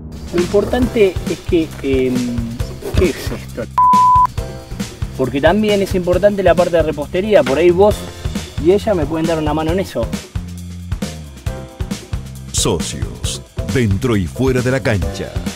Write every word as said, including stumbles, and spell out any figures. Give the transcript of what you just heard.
Lo importante es que... Eh, ¿qué es esto? Porque también es importante la parte de repostería. Por ahí vos y ella me pueden dar una mano en eso. Socios, dentro y fuera de la cancha.